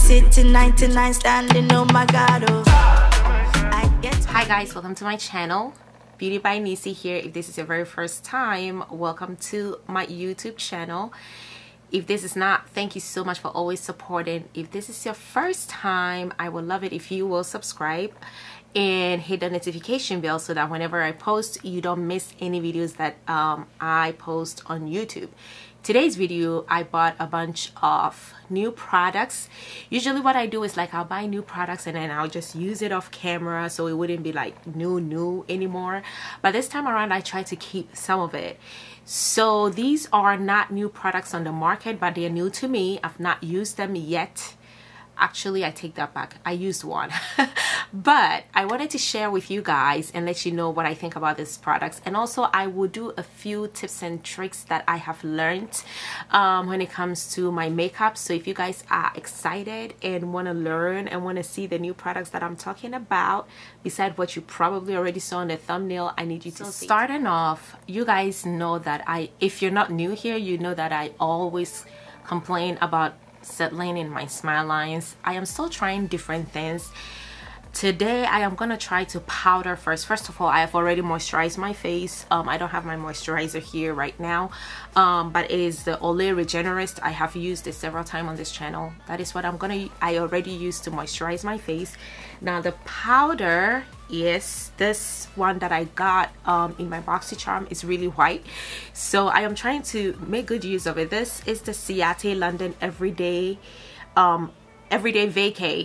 city, 99 standing, oh my God, oh. Hi guys, welcome to my channel. Beauty by Nisi here. If this is your very first time, welcome to my YouTube channel. If this is not, thank you so much for always supporting. If this is your first time, I would love it if you will subscribe and hit the notification bell so that whenever I post, you don't miss any videos that I post on YouTube. Today's video, I bought a bunch of new products. Usually what I do is like I'll buy new products and then I'll just use it off camera so it wouldn't be like new anymore. But this time around, I try to keep some of it. So these are not new products on the market, but they're new to me. I've not used them yet. Actually, I take that back. I used one. But I wanted to share with you guys and let you know what I think about these products. And also, I will do a few tips and tricks that I have learned when it comes to my makeup. So if you guys are excited and want to learn and want to see the new products that I'm talking about, besides what you probably already saw in the thumbnail, I need you to see. Starting off, you guys know that if you're not new here, you know that I always complain about settling in my smile lines. I am still trying different things. Today I am gonna try to powder first. First of all, I have already moisturized my face. I don't have my moisturizer here right now, but it is the Olay Regenerist. I have used it several times on this channel. That is what I already used to moisturize my face. Now the powder is this one that I got in my BoxyCharm. Is really white, so I am trying to make good use of it. This is the Ciate London Everyday Vacay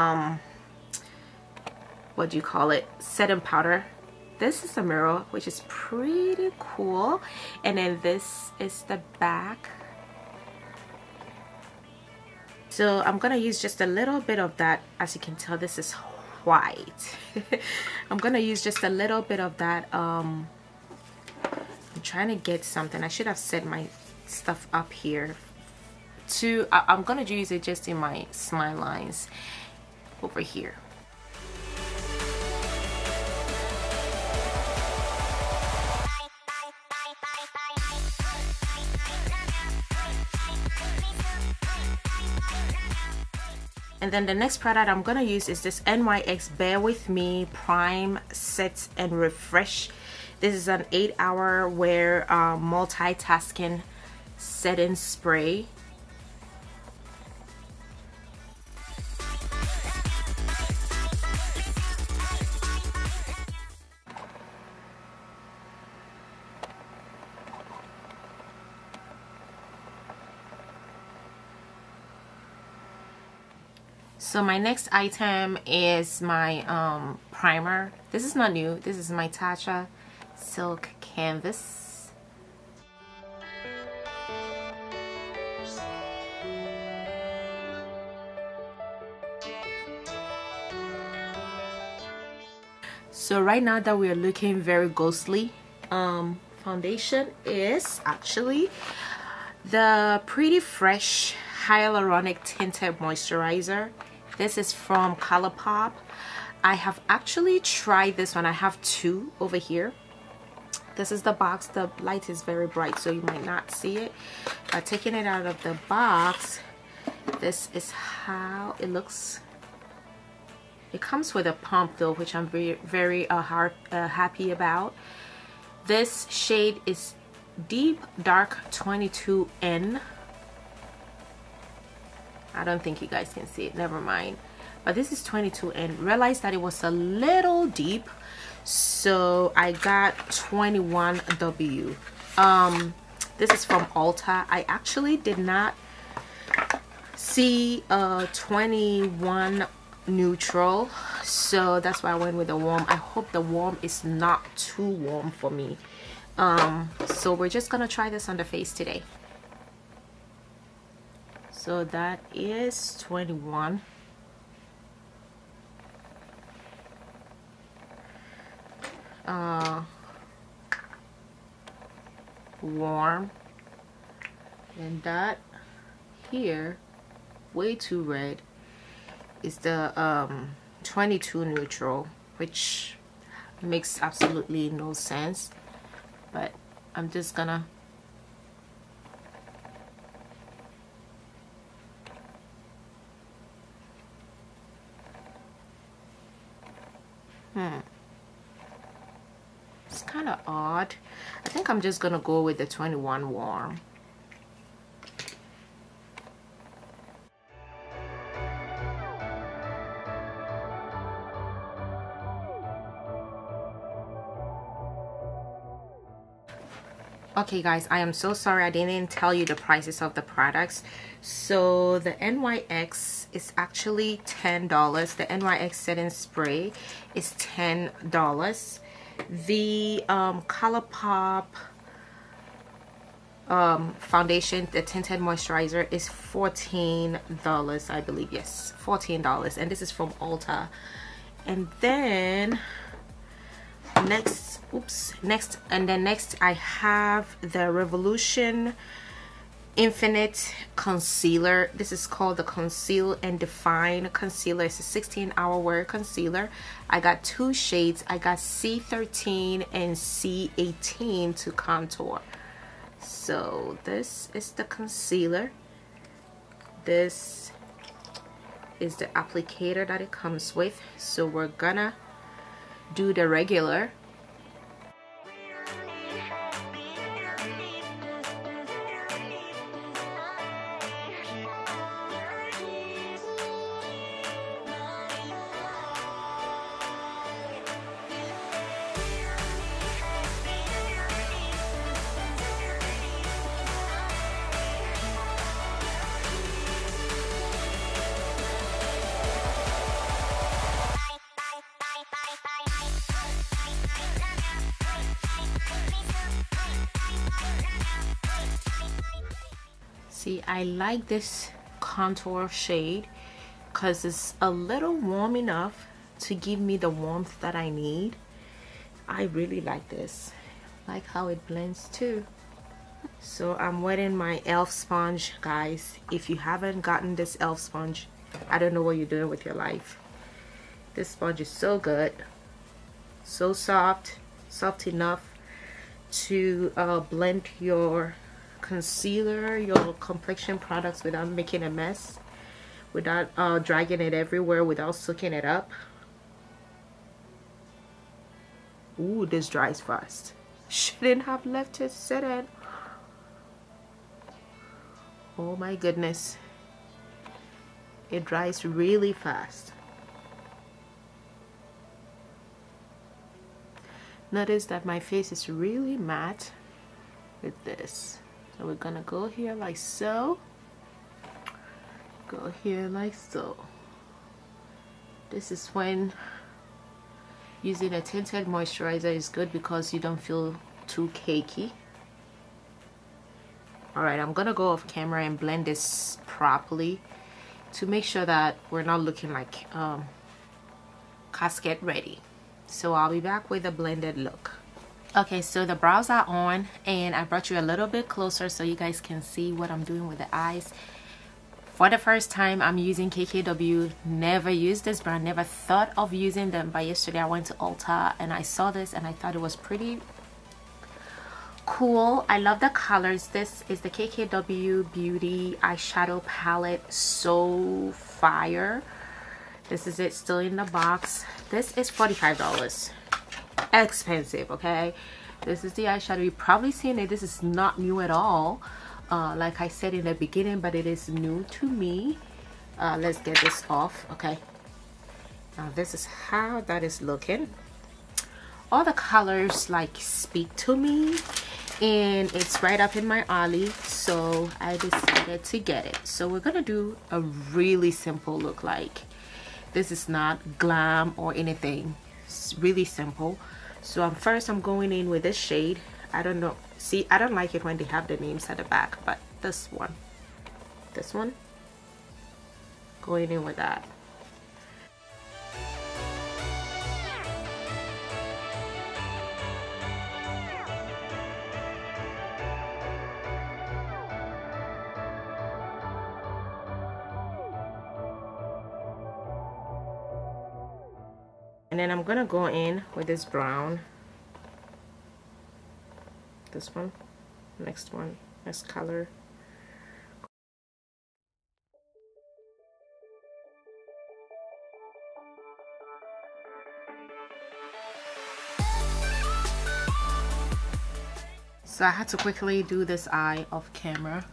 what do you call it, setting powder. This is a mirror, which is pretty cool, and then this is the back. So I'm gonna use just a little bit of that. As you can tell, this is white. I'm gonna use just a little bit of that. I'm trying to get something. I should have set my stuff up here. I'm gonna use it just in my smile lines over here. And then the next product I'm gonna use is this NYX Bear With Me Prime Set and Refresh. This is an 8-hour wear multitasking setting spray. So my next item is my primer. This is not new. This is my Tatcha Silk Canvas. So right now that we are looking very ghostly, foundation is actually the Pretty Fresh Hyaluronic Tinted Moisturizer. This is from ColourPop. I have actually tried this one. I have two over here. This is the box. The light is very bright, so you might not see it. But taking it out of the box, this is how it looks. It comes with a pump though, which I'm very happy about. This shade is Deep Dark 22N. I don't think you guys can see it, never mind. But this is 22 and realized that it was a little deep, so I got 21W. This is from Ulta. I actually did not see 21 neutral, so that's why I went with the warm. I hope the warm is not too warm for me. So we're just gonna try this on the face today. So that is 21. Warm. And that here, way too red, is the 22 neutral, which makes absolutely no sense. But I'm just gonna It's kind of odd. I think I'm just gonna go with the 21 warm. Okay guys, I am so sorry I didn't tell you the prices of the products. So the NYX is actually $10. The NYX setting spray is $10. The ColourPop foundation, the tinted moisturizer, is $14, I believe. Yes, $14, and this is from Ulta. And then next I have the Revolution Infinite Concealer. This is called the Conceal and Define Concealer. It's a 16-hour wear concealer. I got two shades. I got C13 and C18 to contour. So this is the concealer. This is the applicator that it comes with. So we're gonna do the regular. See, I like this contour shade because it's a little warm enough to give me the warmth that I need. I really like this. Like how it blends too. So I'm wetting my e.l.f. sponge, guys. If you haven't gotten this e.l.f. sponge, I don't know what you're doing with your life. This sponge is so good. So soft. Soft enough to blend your concealer, your complexion products without making a mess, without dragging it everywhere, without soaking it up. Ooh, this dries fast. Shouldn't have left it set in. Oh my goodness, it dries really fast. Notice that my face is really matte with this. So we're gonna go here like so, go here like so. This is when using a tinted moisturizer is good because you don't feel too cakey. Alright, I'm gonna go off camera and blend this properly to make sure that we're not looking like casket ready. So I'll be back with a blended look. Okay, so the brows are on and I brought you a little bit closer so you guys can see what I'm doing with the eyes. For the first time, I'm using KKW. Never used this brand, never thought of using them, but yesterday I went to Ulta and I saw this and I thought it was pretty cool. I love the colors. This is the KKW Beauty eyeshadow palette. So fire. This is it, still in the box. This is $45. Expensive, okay? This is the eyeshadow. You've probably seen it. This is not new at all, like I said in the beginning, but it is new to me. Let's get this off. Okay, now this is how that is looking. All the colors like speak to me and it's right up in my alley, so I decided to get it. So we're gonna do a really simple look. Like, this is not glam or anything. It's really simple. So first I'm going in with this shade. I don't know, see, I don't like it when they have the names at the back, but this one, going in with that. And then I'm gonna go in with this brown. This one, next one, next color. So I had to quickly do this eye off camera.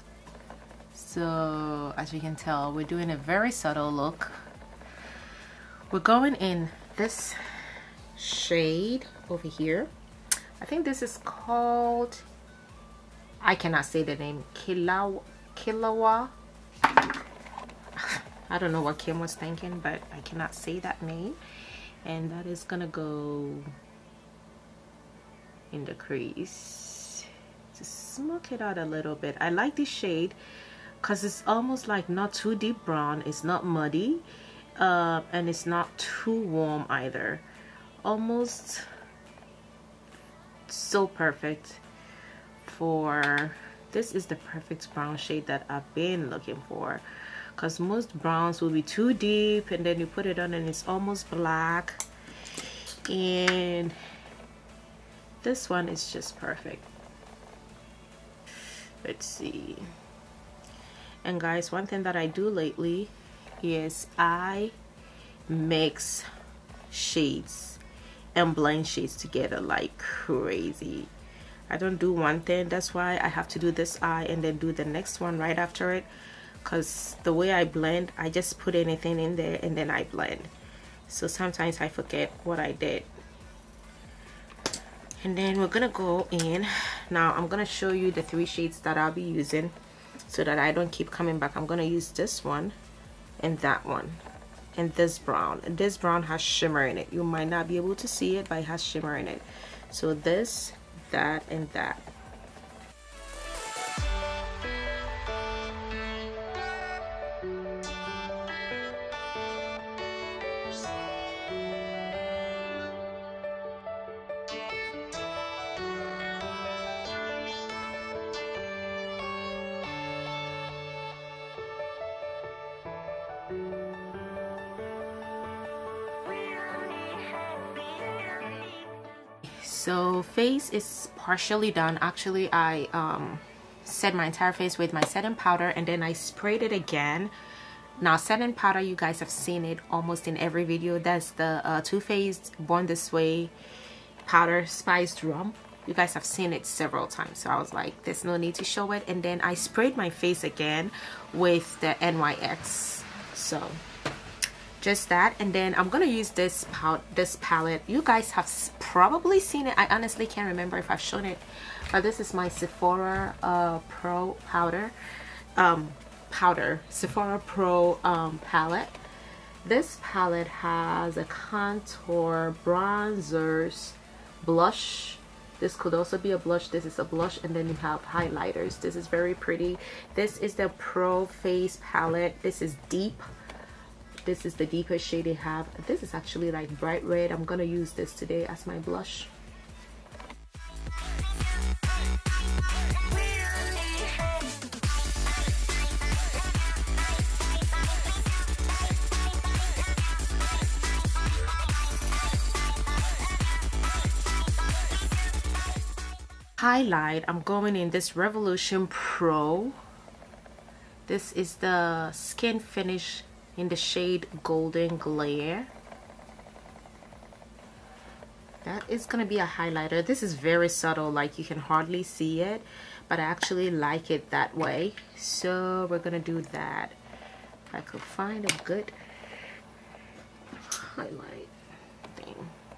So as you can tell, we're doing a very subtle look. We're going in this shade over here. I think this is called, I cannot say the name, Kilawa. I don't know what Kim was thinking, but I cannot say that name. And that is gonna go in the crease to smoke it out a little bit. I like this shade because it's almost like not too deep brown, it's not muddy, and it's not too warm either. Almost so perfect for, this is the perfect brown shade that I've been looking for, because most browns will be too deep and then you put it on and it's almost black, and this one is just perfect. Let's see. And guys, one thing that I do lately is I mix shades and blend shades together like crazy. I don't do one thing, that's why I have to do this eye and then do the next one right after it, because the way I blend, I just put anything in there and then I blend, so sometimes I forget what I did. And then we're gonna go in now. I'm gonna show you the 3 shades that I'll be using so that I don't keep coming back. I'm gonna use this one and that one and this brown, and this brown has shimmer in it. You might not be able to see it, but it has shimmer in it. So this, that, and that. So face is partially done. Actually, I set my entire face with my setting powder and then I sprayed it again. Now setting powder, you guys have seen it almost in every video. That's the Too Faced Born This Way powder spiced rum. You guys have seen it several times, so I was like, there's no need to show it. And then I sprayed my face again with the NYX. So just that, and then I'm gonna use this palette. You guys have probably seen it. I honestly can't remember if I've shown it, but this is my Sephora Pro powder, Sephora Pro palette. This palette has a contour, bronzers, blush. This could also be a blush. This is a blush, and then you have highlighters. This is very pretty. This is the Pro Face palette. This is deep. This is the deepest shade they have. This is actually like bright red. I'm gonna use this today as my blush. Highlight, I'm going in this Revolution Pro. This is the Skin Finish in the shade Golden Glare. That is gonna be a highlighter. This is very subtle, like you can hardly see it, but I actually like it that way. So we're gonna do that. If I could find a good highlight thing.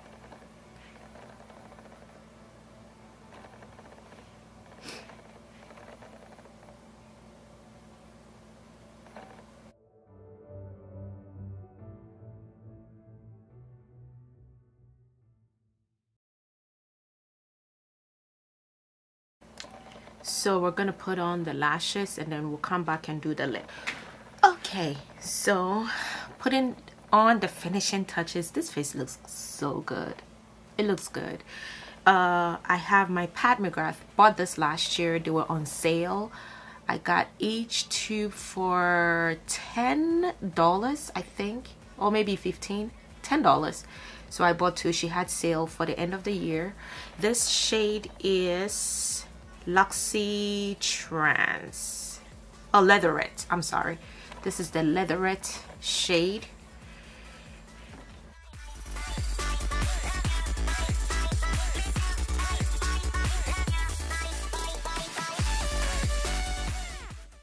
So we're gonna put on the lashes and then we'll come back and do the lip. Okay, so putting on the finishing touches. This face looks so good. It looks good. I have my Pat McGrath. Bought this last year. They were on sale. I got each tube for $10, I think, or maybe $10. So I bought 2. She had sale for the end of the year. This shade is Luxie Trance. Oh, Leatherette. I'm sorry. This is the Leatherette shade.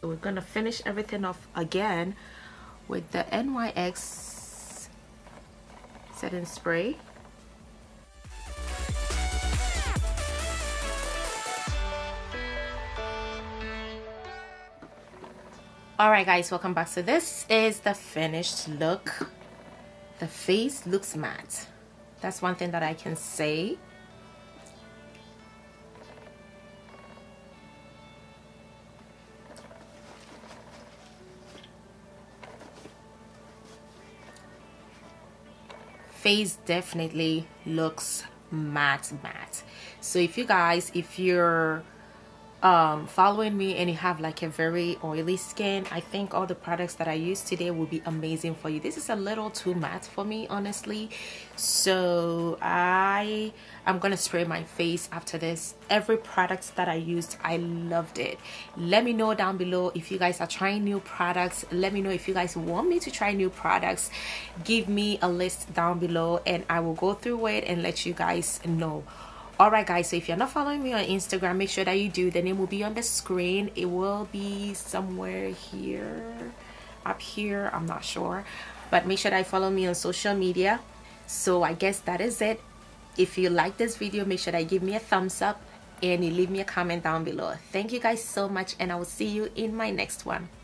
So we're gonna finish everything off again with the NYX setting spray. Alright guys, welcome back. So this is the finished look. The face looks matte. That's one thing that I can say. Face definitely looks matte. So if you're following me and you have like a very oily skin, I think all the products that I use today will be amazing for you. This is a little too matte for me, honestly, so I'm gonna spray my face after this. Every product that I used, I loved it. Let me know down below if you guys are trying new products. Let me know if you guys want me to try new products. Give me a list down below and I will go through it and let you guys know. Alright guys, so if you're not following me on Instagram, make sure that you do. The name will be on the screen. It will be somewhere here, up here, I'm not sure, but make sure that you follow me on social media. So I guess that is it. If you like this video, make sure that you give me a thumbs up and you leave me a comment down below. Thank you guys so much, and I will see you in my next one.